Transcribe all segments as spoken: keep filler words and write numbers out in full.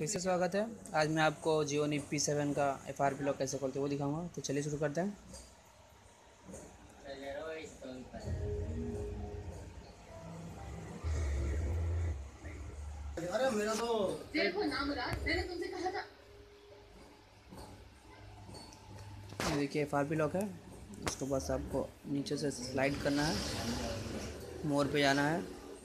से स्वागत है। आज मैं आपको जियोनी पी सेवन का एफ आर पी लॉक कैसे खोलते हैं वो दिखाऊंगा। तो चलिए शुरू करते हैं। अरे मेरा तो देखो ना मुराद, मैंने तुमसे कहा था। ये देखिए एफ आर पी लॉक है। इसको बस आपको नीचे से स्लाइड करना है, मोर पे जाना है।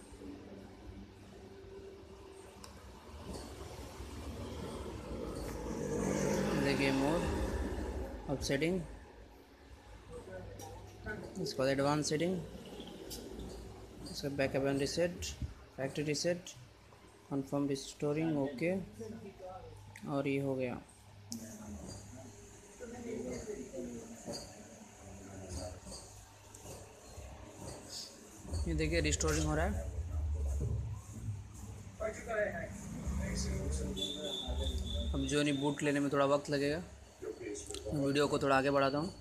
देखिए मोर, अब सेटिंग, इसके बाद एडवांस सेटिंग, इसका backup and reset, factory reset, confirm restoring, okay. और ये हो गया। ये देखिए रिस्टोरिंग हो रहा है। अब जो नहीं बूट लेने में थोड़ा वक्त लगेगा। वीडियो को थोड़ा आगे बढ़ाता हूँ।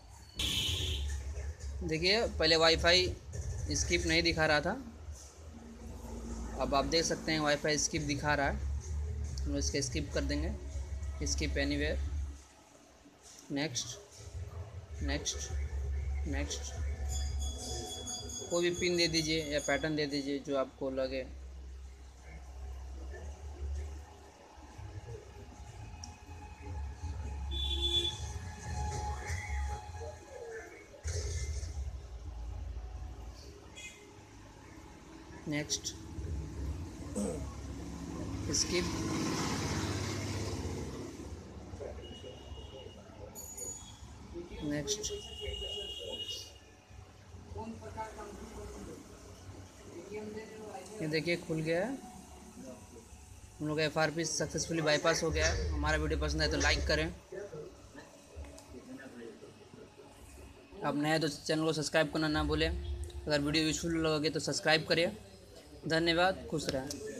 देखिए पहले वाईफाई स्किप नहीं दिखा रहा था, अब आप देख सकते हैं वाईफाई स्किप दिखा रहा है। हम इसके स्किप कर देंगे, skip anywhere, next next next. कोई भी पिन दे दीजिए या पैटर्न दे दीजिए जो आपको लगे। Next, skip, next. ये देखिए खुल गया है। हम लोग का F R P successfully bypass हो गया है। हमारा वीडियो पसंद है तो लाइक करें। आप नए तो चैनल को सब्सक्राइब करना ना भूलें। अगर वीडियो यूजफुल लगे तो सब्सक्राइब करिए। धन्यवाद, खुश रहें।